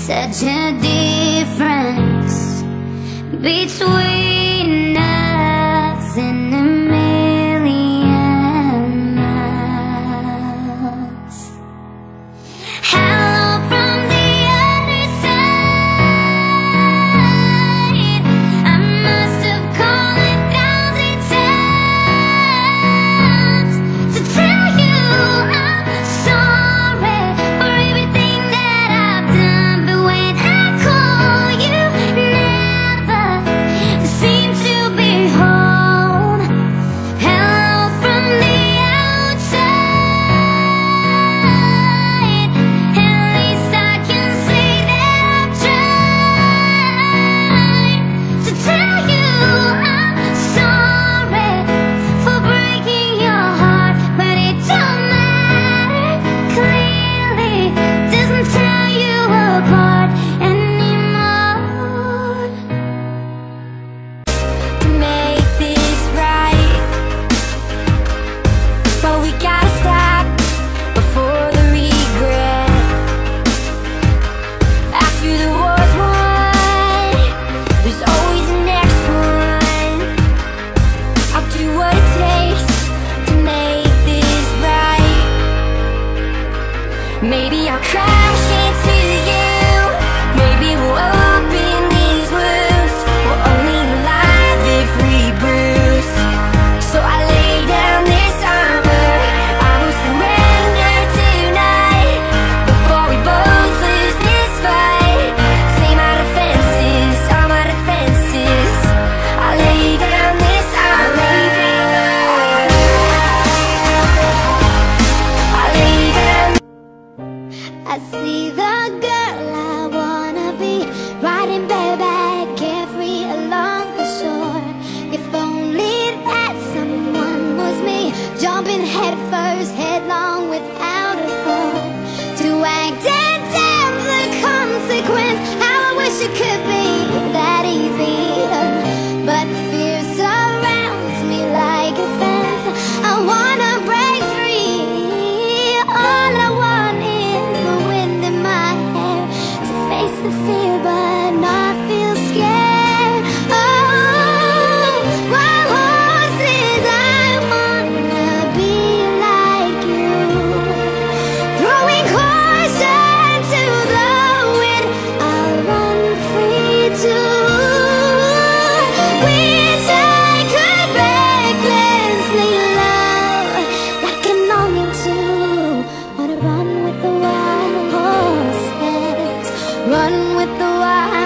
Such a difference between us and a million miles. Hello from the other side. I must have called 1,000 times to tell you I'm sorry for everything that I've done. But when I call, you never seem to be home. Hello from the outside. At least I can say that I've tried to tell you I'm sorry for breaking your heart. But it don't matter, clearly doesn't tear you apart anymore. To make this right, but we gotta stop before the regret. After the war's won, there's always the next one. I'll do what it takes to make this right. Maybe I'll crash into you. Maybe we'll open these wounds. We're only alive if we bruise. So I lay down this armor. I will surrender tonight before we both lose this fight. Say my defenses, all my defenses. I lay down this armor. I lay down. I see the girl I wanna be, riding bareback, carefree along the shore. If only that someone was me, jumping head first, headlong without a thought. To act and damn the consequence. How I wish it could be that easy, but fear surrounds me like a fence. I wanna break free. All I want is the wind in my hair, to face the fear but not feel scared. Oh, wild horses, I wanna be like you, throwing caution to the wind. I'll run free too. Wish I could recklessly love like an longing to. Wanna run with the wild horses, run with the wild